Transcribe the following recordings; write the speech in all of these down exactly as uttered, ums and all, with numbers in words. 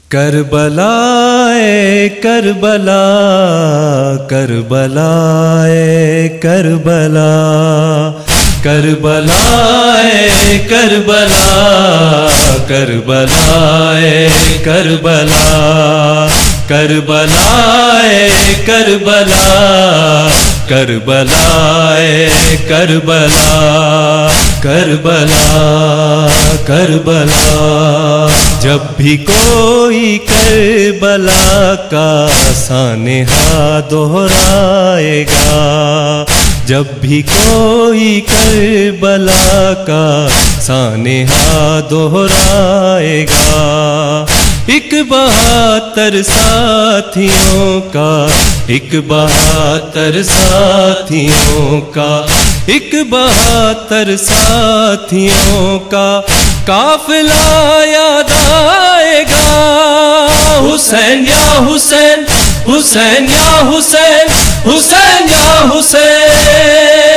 کربلا اے کربلا کربلا اے کربلا کربلا اے کربلا کربلا اے کربلا کربلا اے کربلا کربلا اے کربلا کربلا کربلا جب بھی کوئی کربلا کا سانحہ دہرائے گا، جب بھی کوئی کربلا کا سانحہ دہرائے گا، ایک بہتر ساتھیوں کا ایک بہتر ساتھیوں کا ایک بہتر ساتھیوں کا قافلہ یاد آئے گا۔ حسین یا حسین حسین یا حسین حسین یا حسین،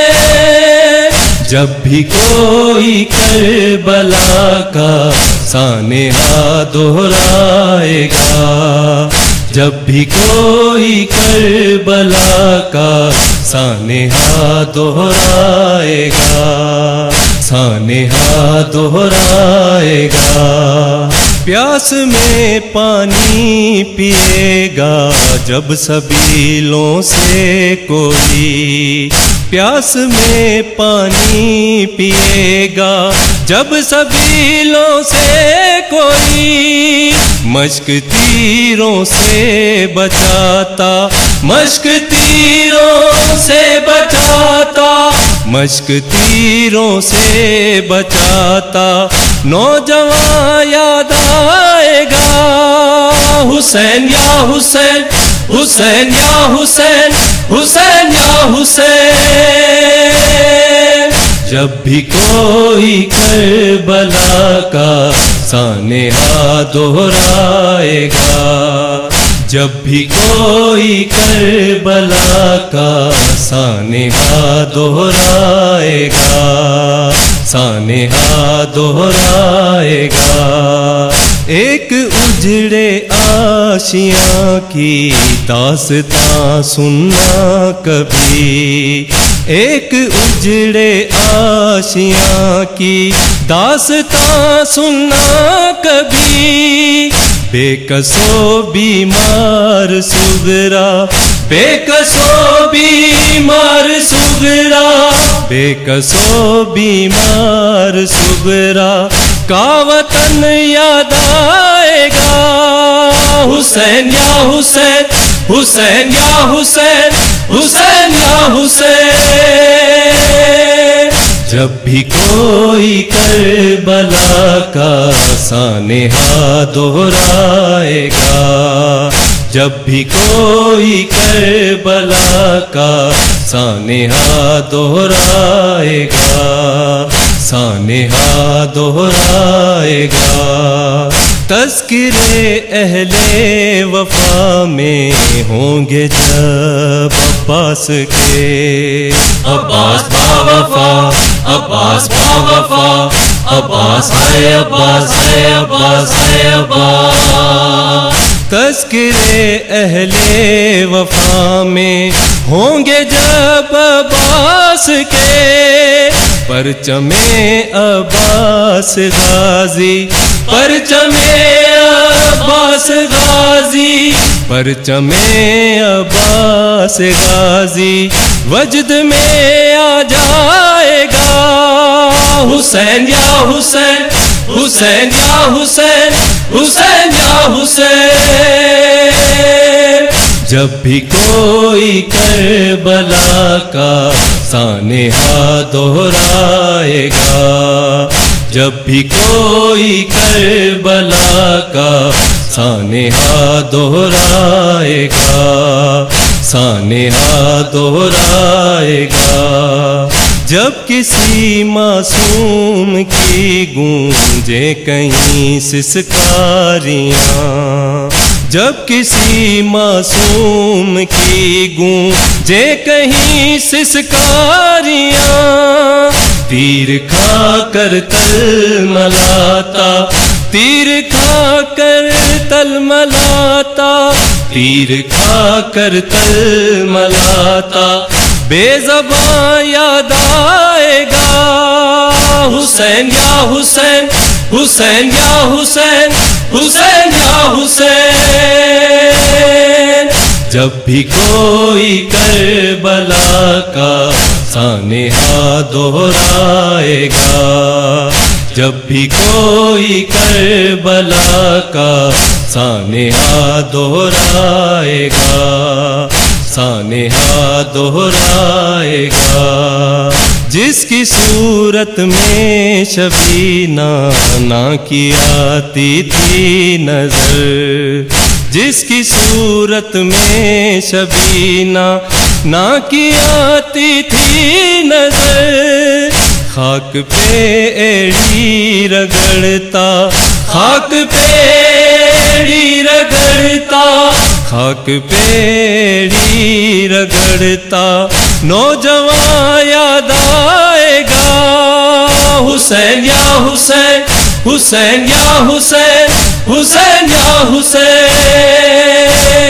جب بھی کوئی کربلا کا سانحہ دہرائے گا، جب بھی کوئی کربلا کا سانحہ دہرائے گا، سانحہ دہرائے گا۔ پیاس میں پانی پیے گا جب سبیلوں سے کوئی، پیاس میں پانی پیے گا جب سبیلوں سے کوئی، مشک تیروں سے بچاتا مشک تیروں سے بچاتا مشک تیروں سے بچاتا نوجوان یاد آئے گا۔ حسین یا حسین حسین یا حسین حسین یا حسین، جب بھی کوئی کربلا کا سانحہ دہرائے گا، جب بھی کوئی کربلا کا سانحہ دہرائے گا، سانحہ دہرائے گا۔ ایک اجڑے آشیاں کی داستاں سننا کبھی، ایک اجڑے آشیاں کی داستاں سننا کبھی، بے کسو بیمار سغرا بے کسو بیمار سغرا بے کسو بیمار سغرا کا وطن یاد آئے گا۔ حسین یا حسین حسین یا حسین حسین یا حسین، جب بھی کوئی کربلا کا سانحہ دہرائے گا، جب بھی کوئی کربلا کا سانحہ دہرائے گا، سانحہ دہرائے گا۔ تذکرے اہل وفا میں ہوں گے جب عباس کے، عباس با وفا عباس با وفا عباس ہے عباس ہے عباس ہے عباس، تذکرے اہل وفا میں ہوں گے جب عباس کے، پرچم عباس غازی پرچم عباس غازی پرچم عباس غازی وجد میں آ جائے گا۔ حسین یا حسین حسین یا حسین حسین یا حسین، جب بھی کوئی کربلا کا سانحہ دہرائے گا، جب بھی کوئی کربلا کا سانحہ دہرائے گا، سانحہ دہرائے گا۔ جب کسی معصوم کی گونجے کہیں سسکاریاں، جب کسی معصوم کی گونجے کہیں سسکاریاں، تیر کھا کر تل ملاتا تیر کھا کر تلملاتا، تیر کھا کر تلملاتا، بے زباں یاد آئے گا حسین یا حسین، حسین یا حسین، حسین یا حسین۔ جب بھی کوئی کربلا کا سانحہ دہرائے گا، جب بھی کوئی کربلا کا سانحہ دہرائے گا، سانحہ دہرائے گا، جس کی صورت میں شبینہ نا کی آتی تھی نظر، جس کی صورت میں شبینہ نا کی آتی تھی نظر، خاک پہ ایڑی رگڑتا، خاک پہ ایڑی رگڑتا، خاک پہ ایڑی رگڑتا، نوجوان یاد آئے گا حسین یا حسین، حسین یا حسین، حسین یا حسین۔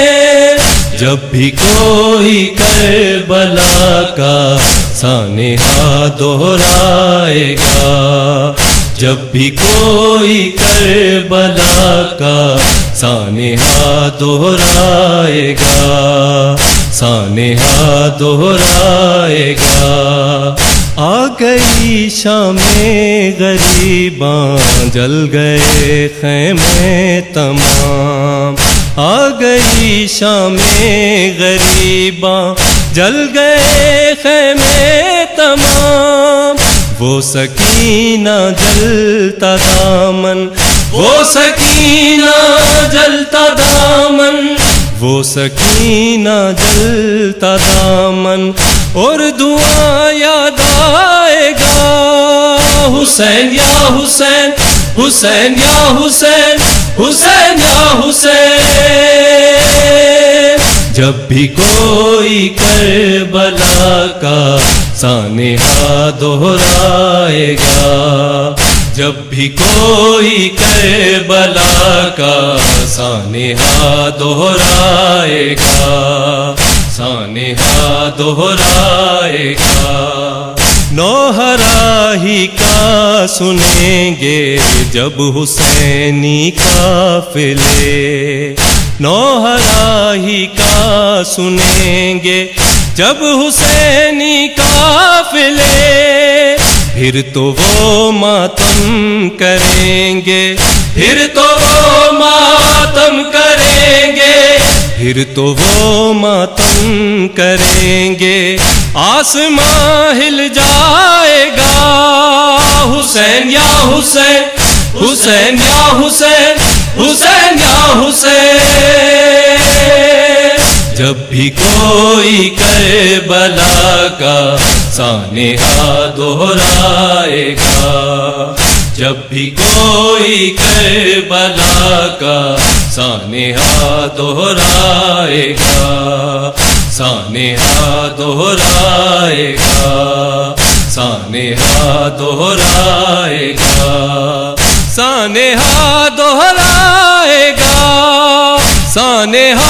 جب بھی کوئی کربلا کا سانحہ دہرائے گا، جب بھی کوئی کربلا کا سانحہ دہرائے گا، سانحہ دہرائے گا۔ آ گئی شام غریباں، جل گئے خیمے تمام، آ گئی شام غریباں، جل گئے خیمے تمام، وہ سکینہ جلتا دامن، وہ سکینہ جلتا دامن، وہ سکینہ جلتا دامن، اور دعا یاد آئے گا حسین یا حسین، حسین یا حسین، حسین یا حسین۔ جب بھی کوئی کربلا کا سانحہ دہرائے گا، جب بھی کوئی کربلا کا سانحہ دہرائے گا، سانحہ دہرائے گا۔ نوحرا ہی کا سنیں گے جب حسینی قافلے، نوحرا ہی کا سنیں گے جب حسینی قافلے، پھر تو وہ ماتم کریں گے، پھر تو وہ ماتم کریں گے، پھر تو وہ ماتم کریں گے، آسمان ہل جائے گا حسین یا حسین، حسین یا حسین، حسین یا حسین۔ جب بھی کوئی کربلا کا سانحہ دہرائے گا، جب بھی کوئی کربلا کا سانحہ دہرائے گا، سانحہ دہرائے گا، سانحہ دہرائے گا، سانحہ دہرائے گا، سانحہ